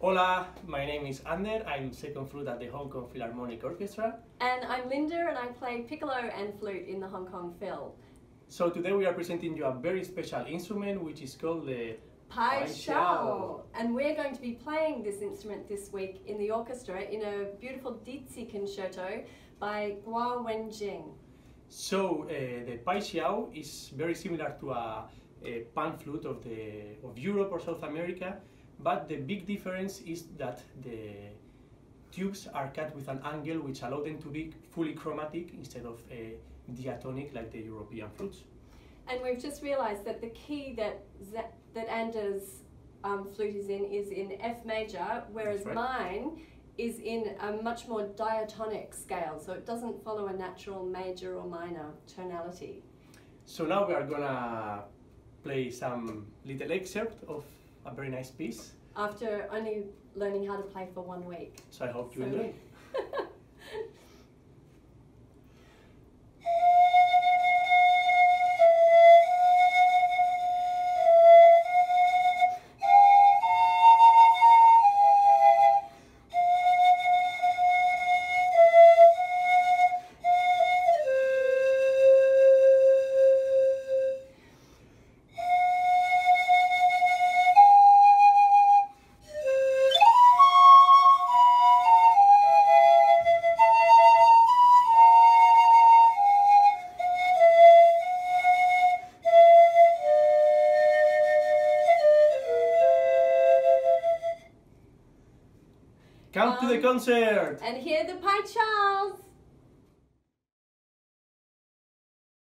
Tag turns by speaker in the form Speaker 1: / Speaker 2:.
Speaker 1: Hola, my name is Ander. I'm second flute at the Hong Kong Philharmonic Orchestra.
Speaker 2: And I'm Linda, and I play piccolo and flute in the Hong Kong Phil.
Speaker 1: So today we are presenting you a very special instrument which is called the
Speaker 2: Pai Xiao. And we're going to be playing this instrument this week in the orchestra in a beautiful Dizi concerto by Guo Wenjing.
Speaker 1: So the Pai Xiao is very similar to a pan flute of Europe or South America, but the big difference is that the tubes are cut with an angle which allow them to be fully chromatic instead of diatonic like the European flutes.
Speaker 2: And we've just realised that the key that Anders' flute is in F major, whereas mine is in a much more diatonic scale, so it doesn't follow a natural major or minor tonality.
Speaker 1: So now we are gonna play some little excerpt of a very nice piece.
Speaker 2: After only learning how to play for 1 week.
Speaker 1: So I hope you enjoy. Come to the concert!
Speaker 2: And hear the Pai Xiaos!